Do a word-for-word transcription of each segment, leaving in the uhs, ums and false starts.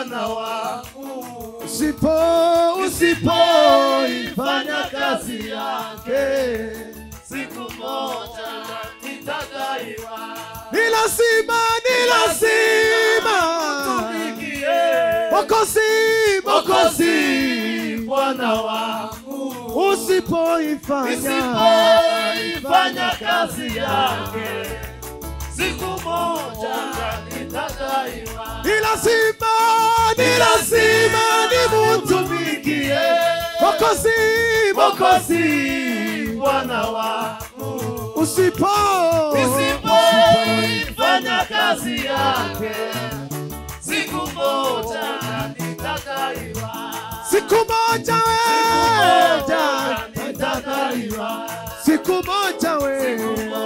Bwana wangu. Usipo usipo ifanya kazi yake, siku moja nitadaiwa. Ni lazima, ni lazima tumikie Mwokozi, Mwokozi Bwana wangu. Usipoifanya Usipoifanya kazi yake, siku moja nitadaiwa. Ni lazima, ni lazima nimutumikie Mwokozi, Mwokozi Bwana wangu. Usipo Usipoifanya kazi yake, siku moja nitadaiwa. Siku moja wewe nitadaiwa. Siku moja wewe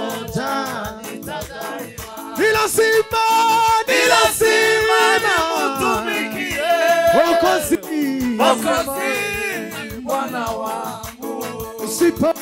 nitadaiwa. Ni lazima, ni lazima nimutumikie Mwokozi, Mwokozi Bwana wangu. Usipo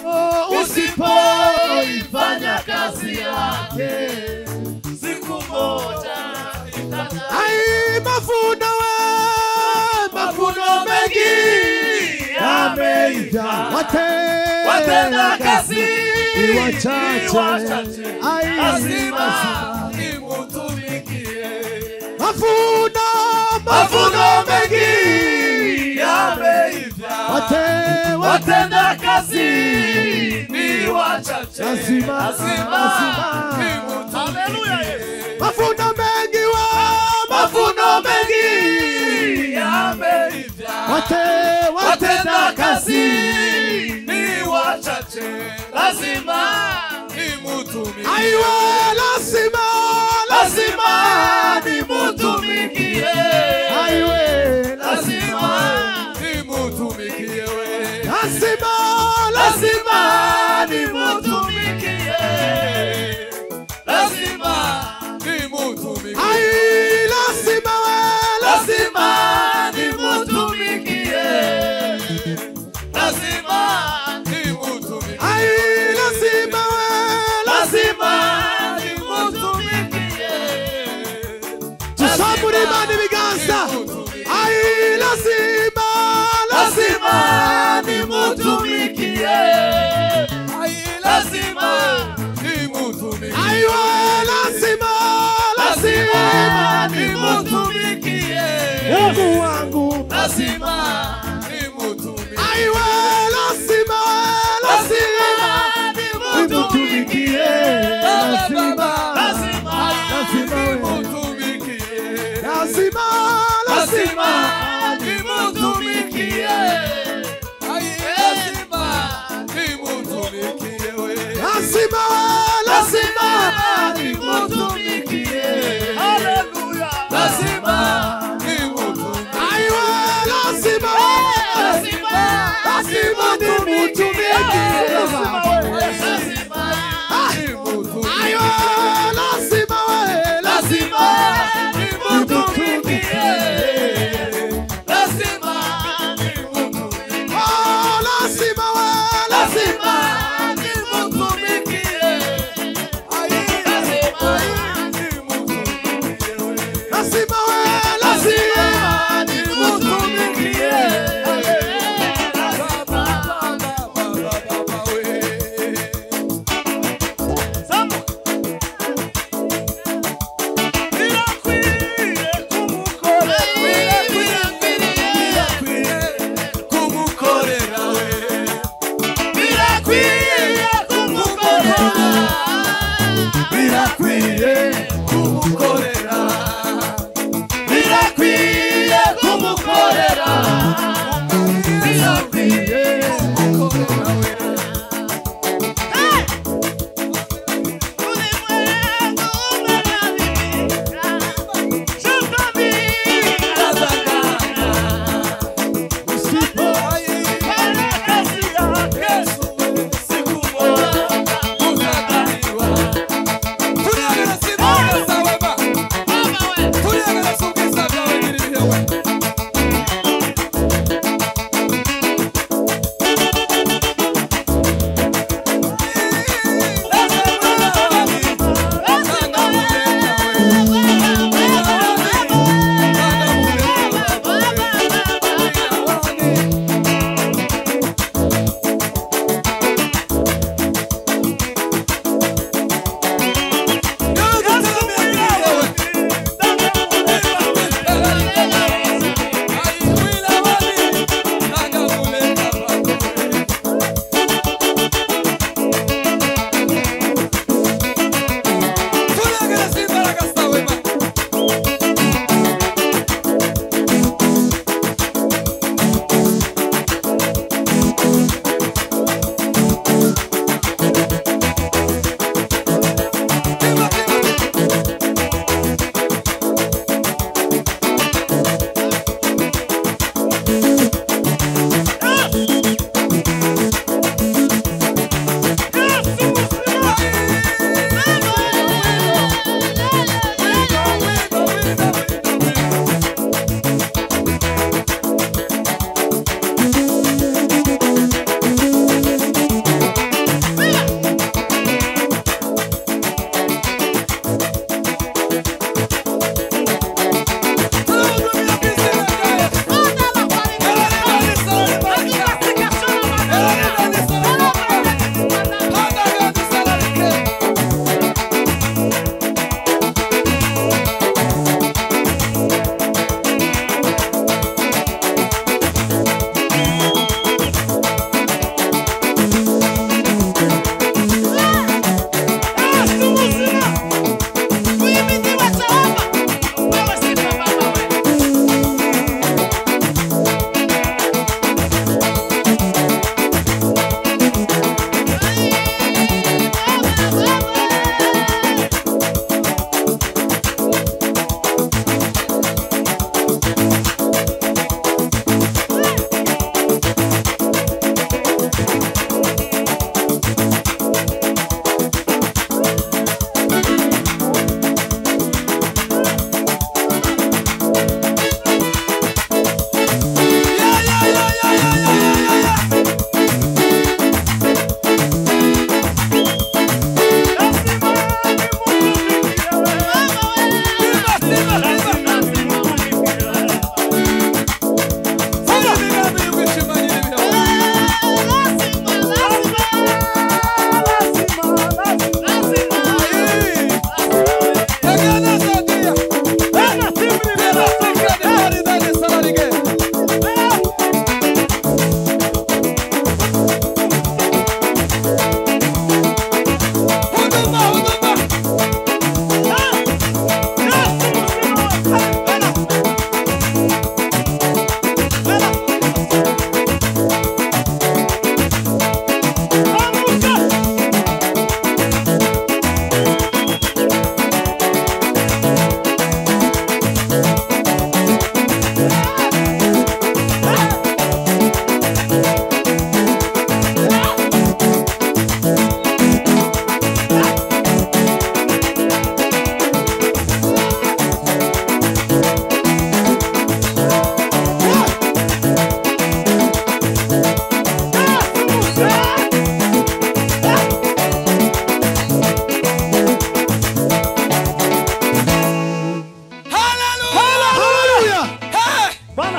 usipoifanya kazi yake, siku moja nitadaiwa. Ai mavuno we, mavuno mengi yameivya, watenda kazi ni wachache. Ai lazima nimutumikie. Mavuno, mavuno mengi yameivya, watenda kazi ni wachache. Lazima nimutumikie. Mavuno mengi wa, mavuno mengi yameivya, watenda kazi ni wachache. Lazima nimutumikie. Aiwe lazima, lazima nimutumikie. Aiwe lazima nimutumikie. Lazima, lazima nimutumikie. Lazima nimutumikie. Ai lazima we, lazima nimutumikie. Lazima nimutumikie. Ai lazima we, lazima nimutumikie. Tusaburi mani biganza. Ai lazima, lazima nimutumikie. Ai lazima nimutumikie. Aiwe lazima, lazima nimutumikie. Mungu wangu lazima nimutumikie. Aiwe lazima, lazima nimutumikie. Lazima, lazima nimutumikie. Lazima, lazima nimutumikie. Lazima nimutumikie. Lazima, lazima nimutumikie. Haleluya. Lazima nimutumikie. Aiwe lazima, lazima lazima nimutumikie. lazima Aiwe lazima we, lazima nimutumikie. Lazima nimutumikie. Oh lazima we, lazima nimutumikie.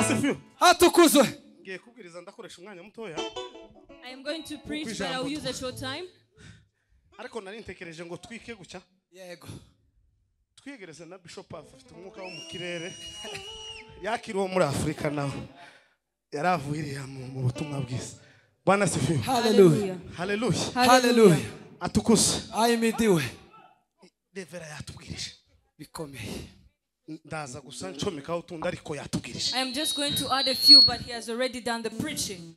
asifiwe. Atukuzwe. Ngiye kubwiriza ndakoresha umwanya mutoya. I am going to preach, but I will use a short time. Ariko nari ntekereje ngo twike gucya. Yego. Twiyegereze na Bishop afite umwuka wo mu kirere. Yakiriwe muri Afrika nawe. Yaravuye mu butumwa bwiza. Bwana asifiwe. Hallelujah. Hallelujah. Hallelujah. Atukuse. Ayimidiwe. Devera yatubwirije. Bikomeye. Ndaza gusa ncomeka utunda ariko yatubwirije. I am just going to add a few, but he has already done the preaching.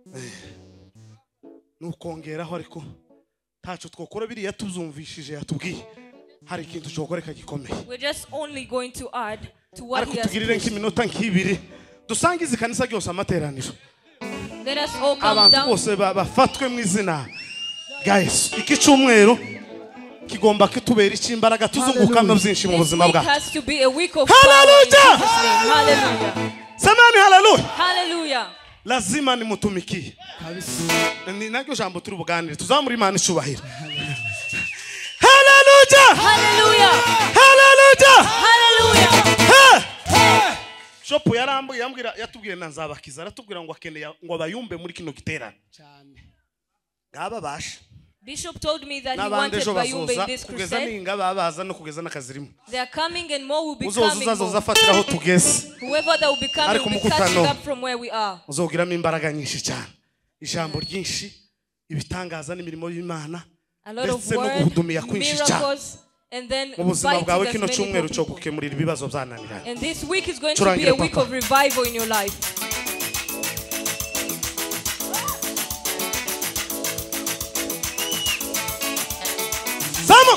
Nukongeraho ariko tacho twokora biri yatuzumvishije yatubwiye. Hari ikintu cyokoreka gikomeye. We're just only going to add to what he has tugirire nk'iminota nk'ibiri dusangize kanisa ryose amateraniro. Let us all come Abantu down. bose bafatwe mu izina rya Yesu. Iki cyumweru kigomba kitubera ikimbaraga tuzungukamo byinshi mu buzima bwacu. It has to be a week of Hallelujah. Hallelujah. Samani hallelujah. Hallelujah. Lazima nimutumikie. Ni nacyo jambo turi buganire tuzamura Imana icubahiro. Hallelujah. Hallelujah. Hallelujah. Hallelujah. Shopu yarambuye yambwira yatubwiye nanzabakiza aratubwira ngo akeneye ngo abayumbe muri kino giterane. Cyane. Ngaba basha. Bishop told me that he wanted Bayumbe in this kugeza crusade. ninga babaza no kugeza nakazirimo. They are coming and more will be Uzoza coming. uzazoza fatiraho tugeze. Whoever that will be coming will be catching up from where we are. Uzogiramo imbaraga nyinshi cyane. Ijambo ryinshi ibitangaza n'imirimo y'Imana. A lot of words, miracles, and then ubuzima bwawe kino cyumweru cyo gukemurira ibibazo byananiranye. And this week is going to be a week of revival in your life. Vamos!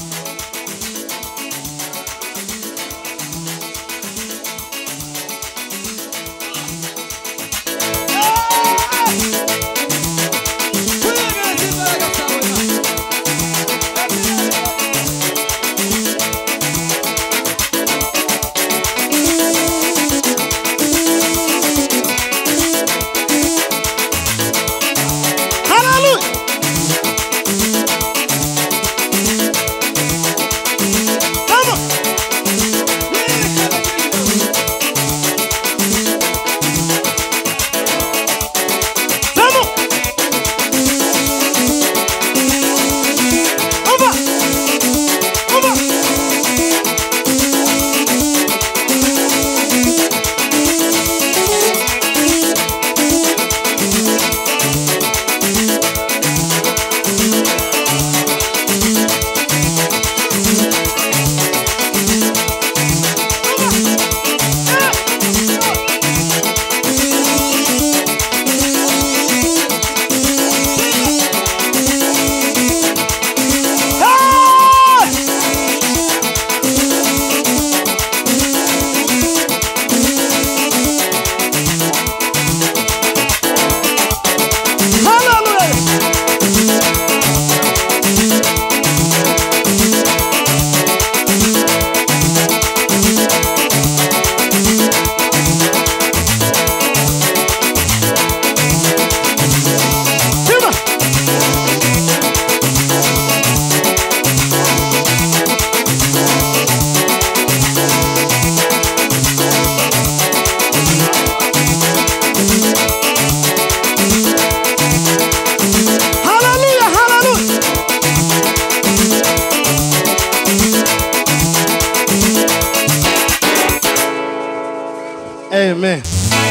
Amen.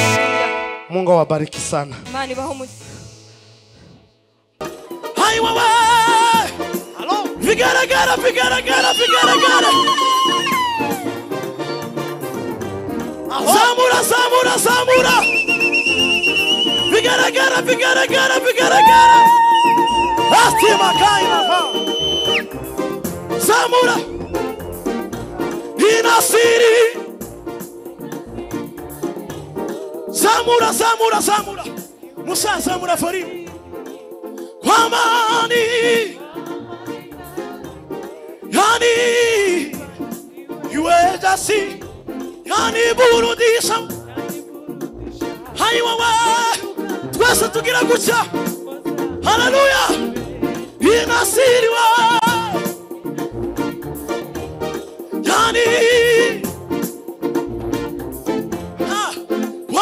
Mungu awabariki sana. Mani bahumu. Hai wewe. Hello. Vigaragara vigaragara vigaragara. Samura samura samura. Vigaragara vigaragara vigaragara. Astima kaina fa. Samura. Inasiri. Samura, Samura, Samura, Musa, Samura Farim, Kwamani, Yani, you are the sea, Yani Burudisam, Haiwa, Twasa to get a good shot, Hallelujah, in a city, Yani.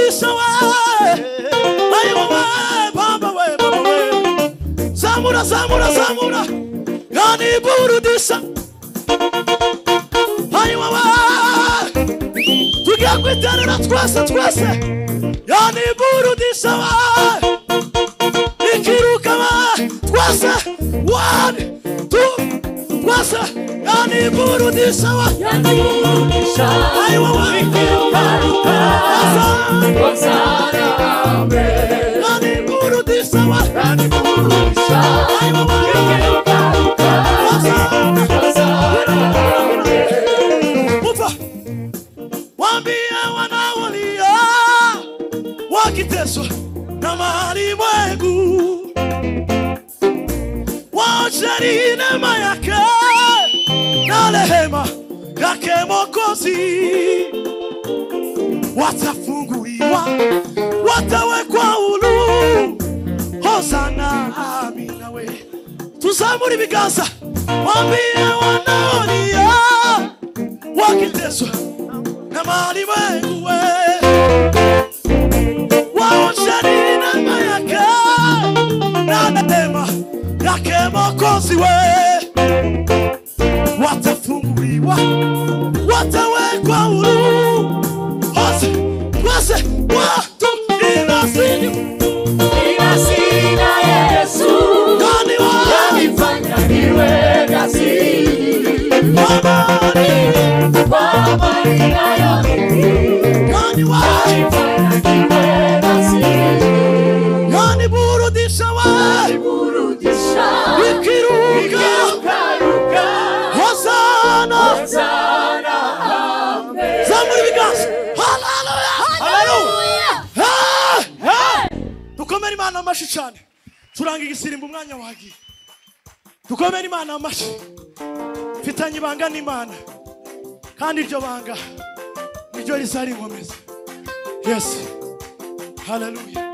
burudisha we ayo we baba we baba we zamura zamura zamura yani burudisha ayo we tugiye kwiterera twese twese yani burudisha we ikiruka we twese one two twese yani burudisha we yani burudisha ayo we ikiruka Hosanna amen yani burudisha we yani burudisha ayo we ikiruka Hosanna ufa wambia wanaolia wakiteswa na malimwengu waosheni neema yake na rehema yake Mwokozi watafunguliwa watawekwa huru Hosanna amina we tuzamure ibiganza wambie wanaolia wakiteswa na malimwengu we waosheni neema yake na rehema yake Mwokozi we watafunguliwa watawekwa huru Hosanna watu inasini inasina Yesu yani wanifanya niwe gazini Baba ni Baba ni yani wanifanya niwe gazini yani burudisha wa burudisha ikiruka Hosanna Hosanna amen zamuri bigas hallelujah hallelujah hey dukomere Imana amashi cyane turanga igisirimba umwanya wagiye dukomere Imana amashi fitanye ibanga n'Imana kandi iryo banga niryo rizari nkomeza yes hallelujah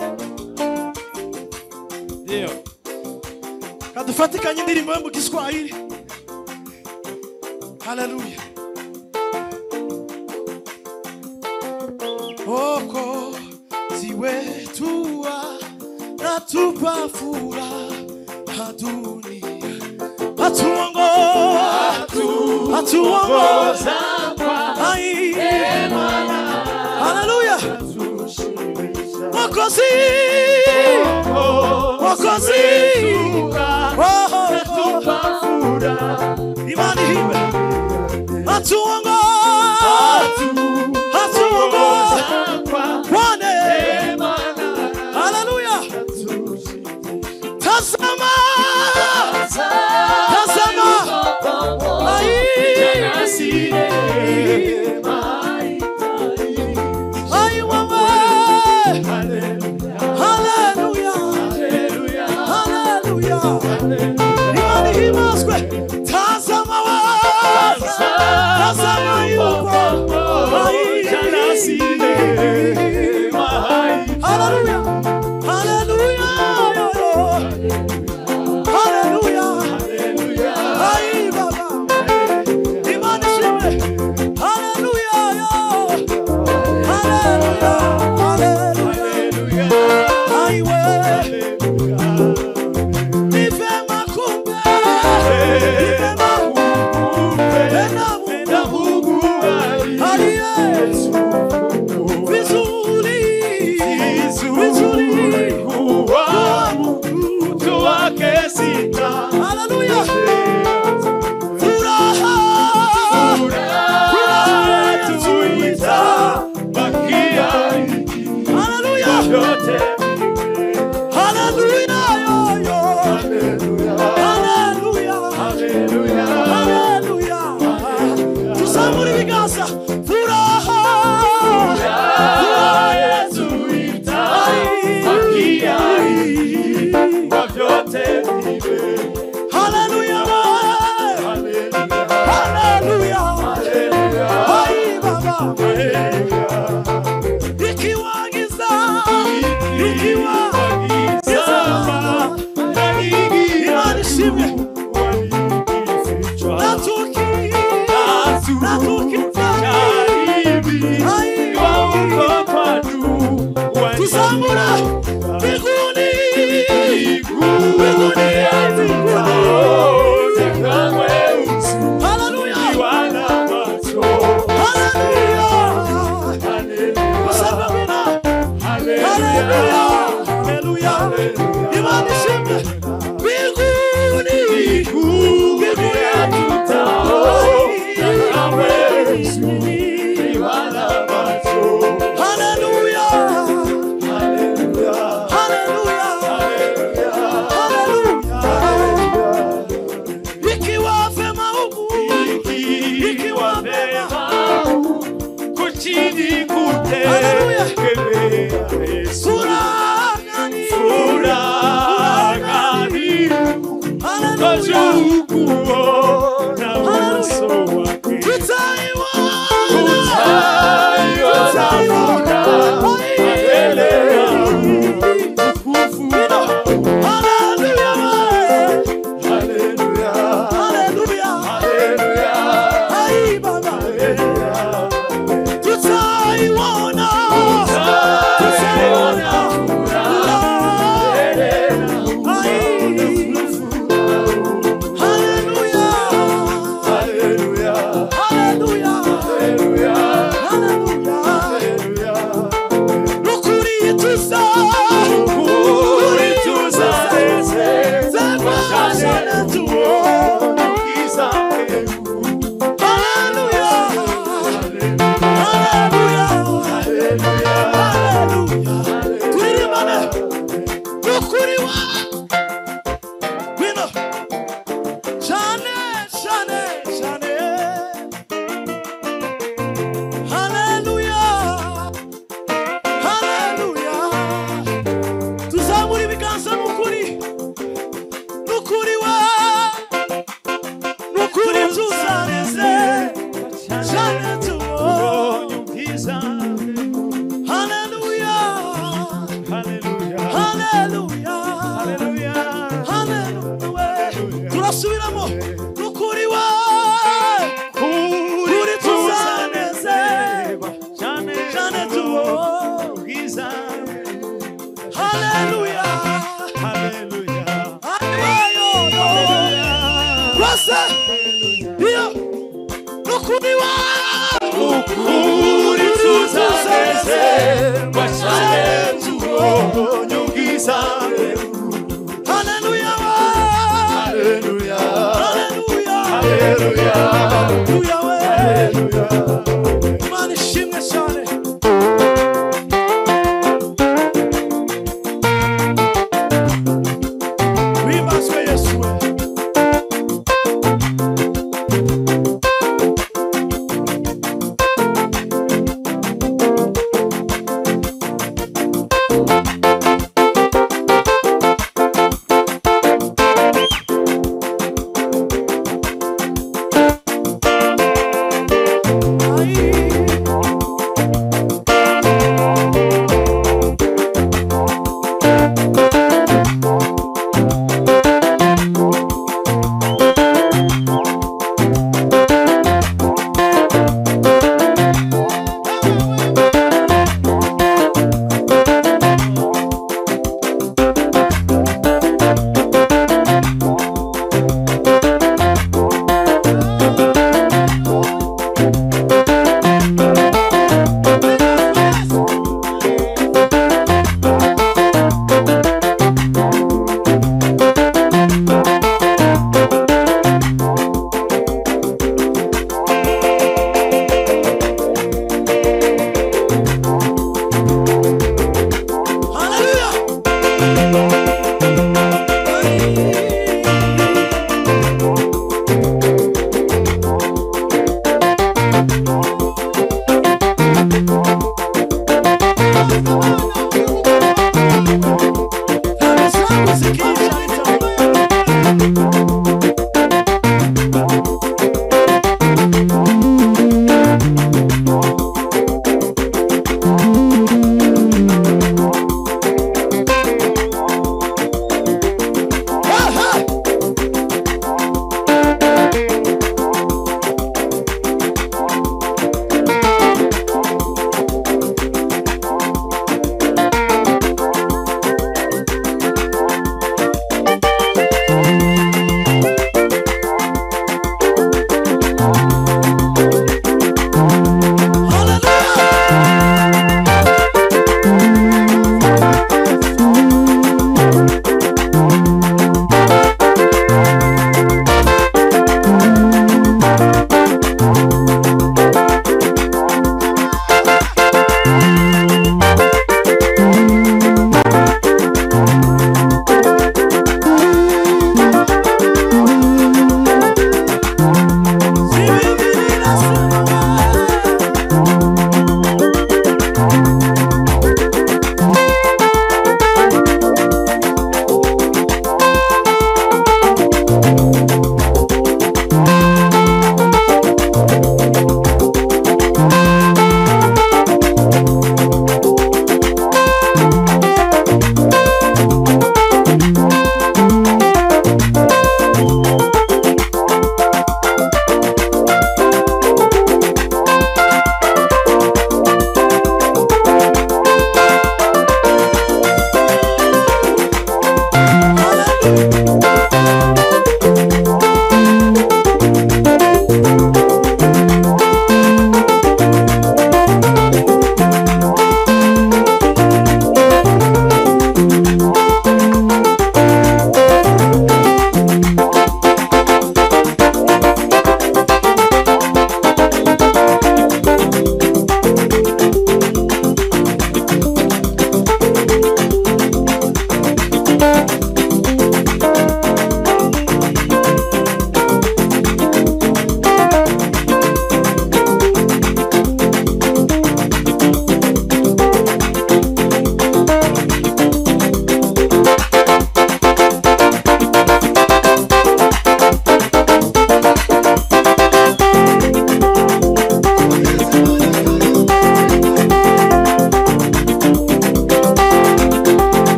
ndio kadufatikanye indirimbo yo mu Kiswahili hallelujah oko ziwetu natupa furaha dunia hatuongoza hatuongoza kwa neema hallelujah Mwokozi Mwokozi natupa furaha imani hiwe hatuongoza hatuongoza kwa neema hallelujah tazama tazama ai nasine mai ai wawe hallelujah hallelujah hallelujah imani himaswe tazama wa tazama yuko ai nasine mai hallelujah hallelujah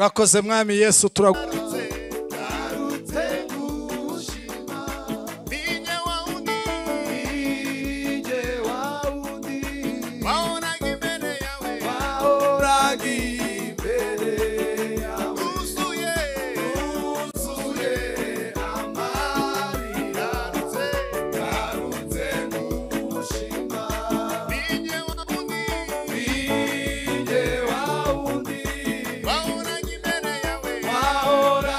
urakoze mwami Yesu turagushima. Ahora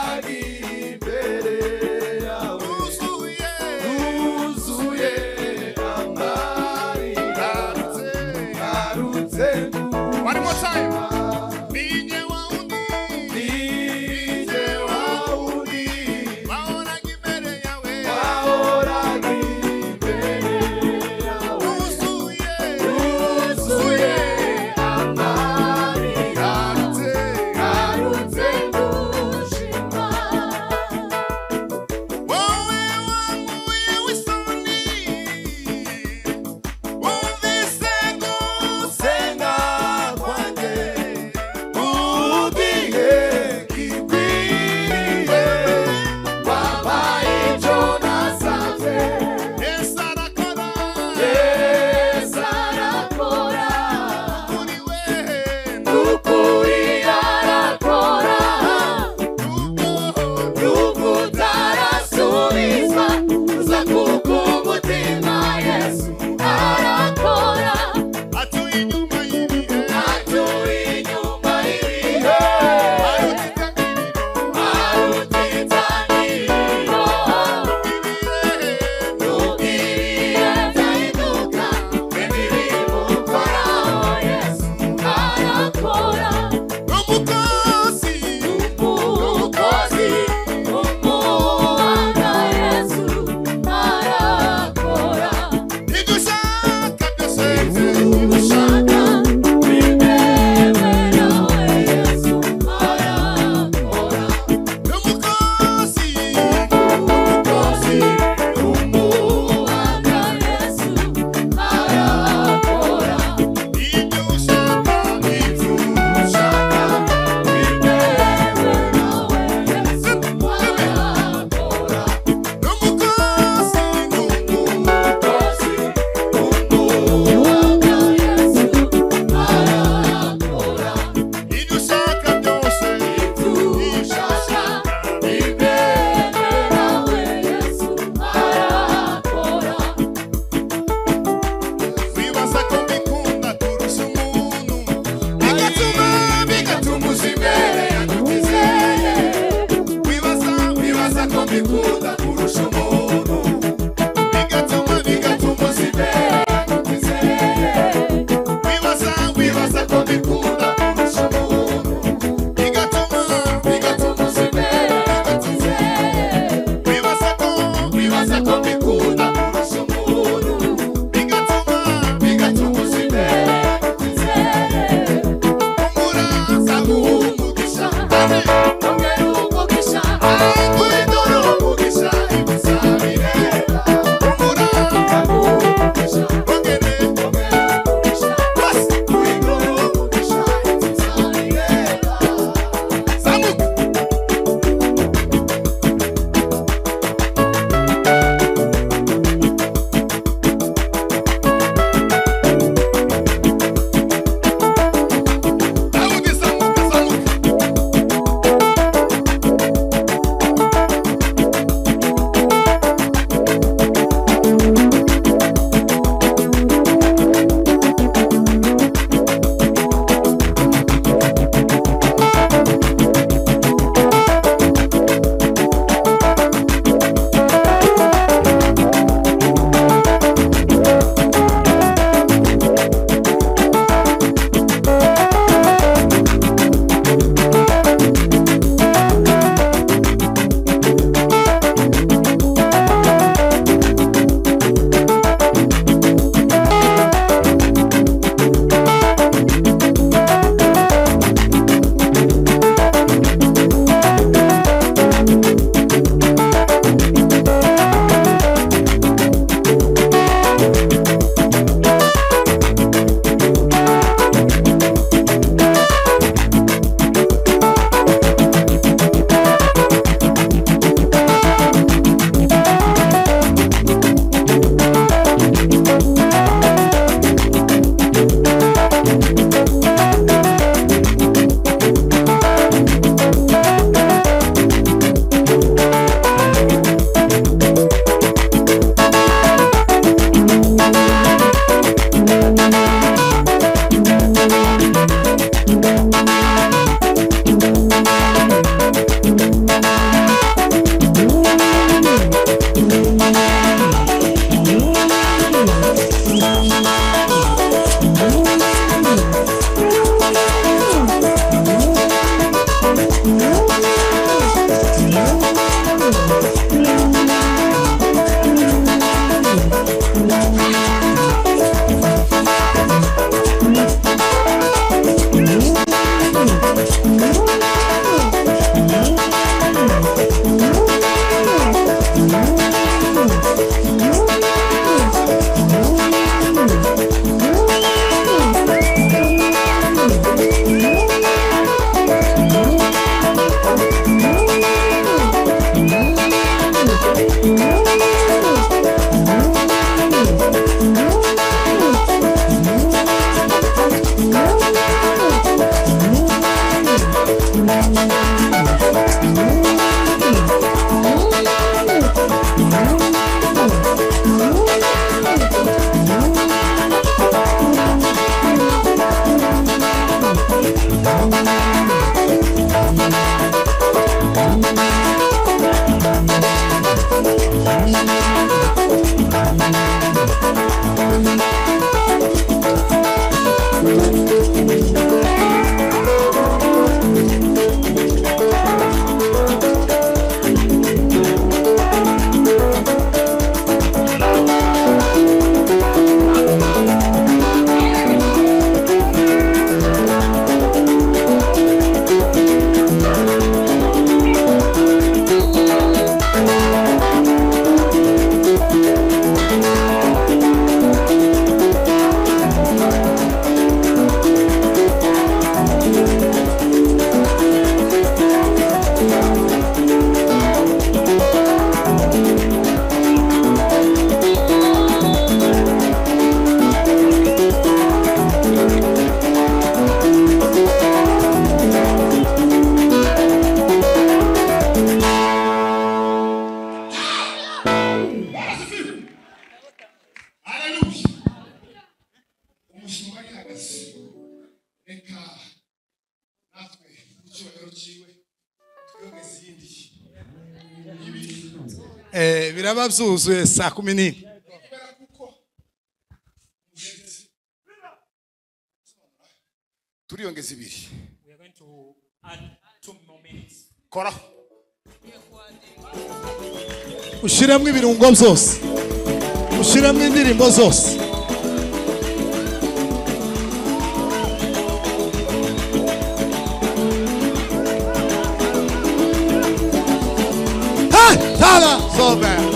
biraba byuzuye saa kumi n'imwe. turiyongeza ibiri. We are going to add two more minutes. Kora. Ushiramo ibirungo byose. Ushiramo indirimbo zose. Ha! Tala! So bad.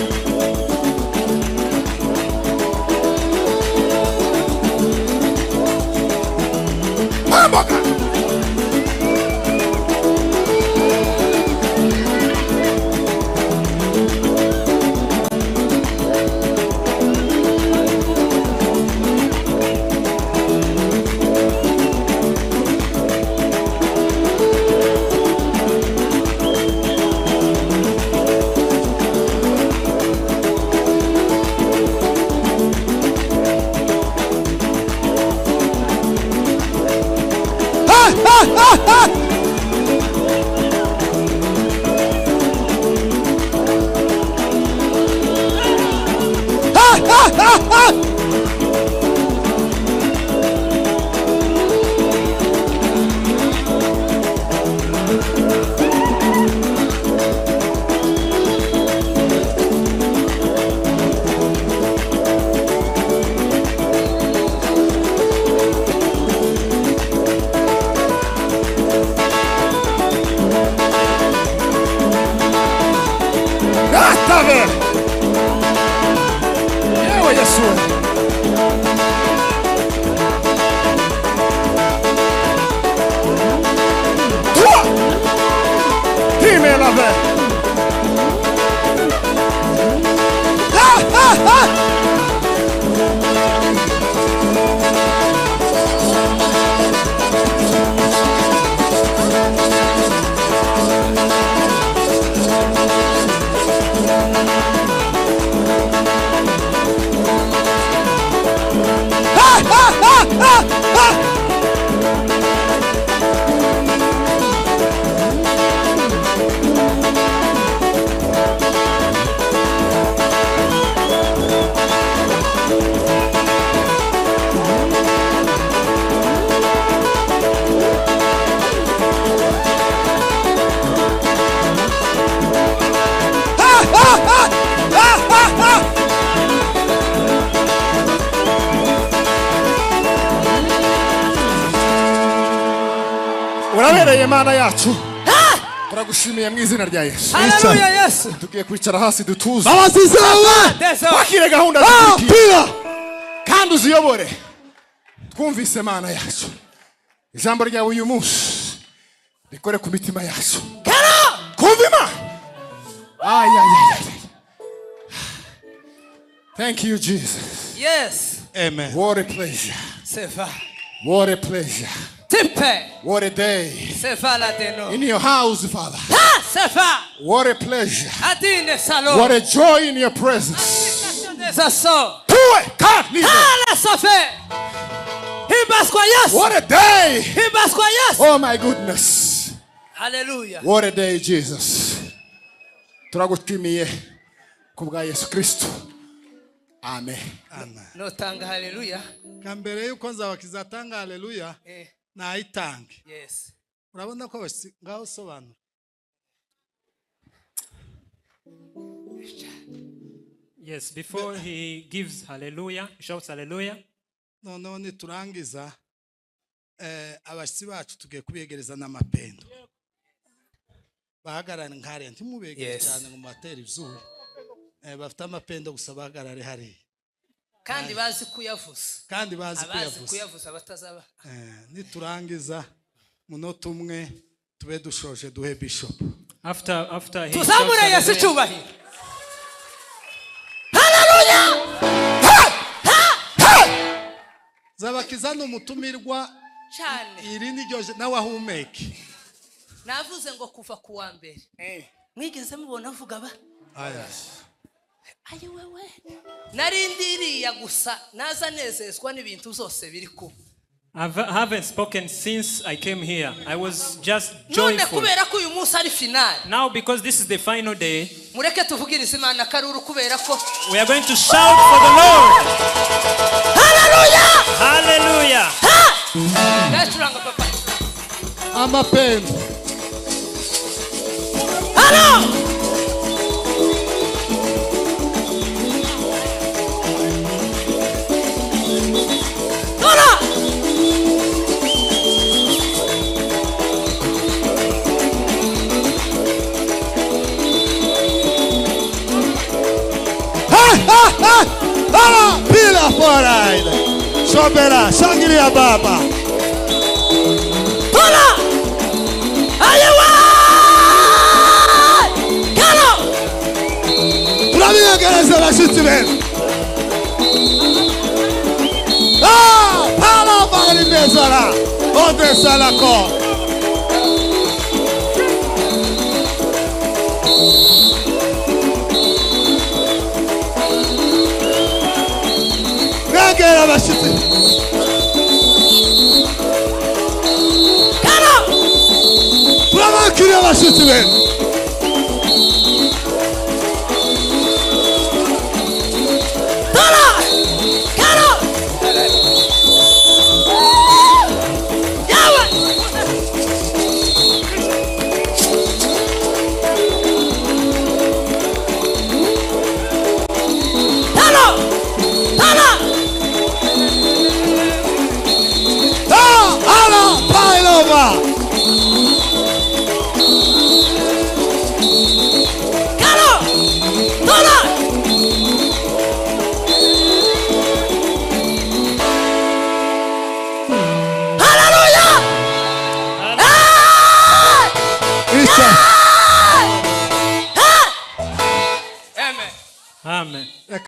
Hamburger. Urabereye Mana yacu. Turagushimiye mu izina rya Yesu. Haleluya Yesu. Tugiye kwicara hasi dutuze. Babazi zawe. Wakire gahunda z'ikiriya. Kandi uziyobore. Twumvise Mana yacu. Ijambo ryawe uyu munsi rikore ku mitima yacu. Kumvima. Ay ay ay. Thank you Jesus. Yes. Amen. What a pleasure. C'est va. What a pleasure. Tipe. What a day. C'est va la deno. In your house, Father. Ah, c'est va. What a pleasure. Adine salon. What a joy in your presence. Des assauts. Can't leave it. Ah, ça fait. Hibaskoyas. What a day. Hibaskoyas. Oh my goodness. Hallelujah. What a day, Jesus. Turagushimiye kubwa Yesu Kristo. Amen. Amen. No tanga hallelujah. Kambere yuko nzabakiza tanga haleluya. Eh. Na itange. Yes. Urabona ko basi ngaho sobanura. Yes, before he gives hallelujah, shouts hallelujah. No no ni turangiza eh abashitsi bacu tugiye kubegereza n'amapendo. Bahagarara nkare ntimubegere cyane ngo materi izuba. Eh bafite amapendo gusa bahagarare hari. Kandi bazi kuyavuza. Kandi bazi kuyavuza. Abazi kuyavuza batazaba. Eh ni turangiza munota umwe tube dushoje duhe bishop. After after he tuzamure Yesu cyubahiro. Hallelujah. Zabakiza n'umutumirwa cyane. Iri ni ryo nawe ahumeke. Navuze ngo kuva ku wa mbere. Eh. Mwigeze mubona vuga ba? Aya. Ayi wewe. Narindiriya gusa naza nezezwa n'ibintu zose biri ku. I haven't spoken since I came here. I was just none joyful. kubera ko uyu munsi ari finale Now, because this is the final day, mureke tuvugirize Imana karuru kubera ko we are going to shout for the Lord. haleluya Hallelujah. gacuranga papa amapendo halo Tora Hala, pila fora ainda. Sobera, sangria baba. Tora Alewa Kalo Pra mim aquela vai se tiver. Ah, para para mesara. Onde está la co? Gagera vai se tiver. Kalo Pra mim aquela vai se tiver. Tora Kalo Yawa Kalo Tora Ah, hala, bailova. Kalo Tora Hallelujah Isso. Amen Amen.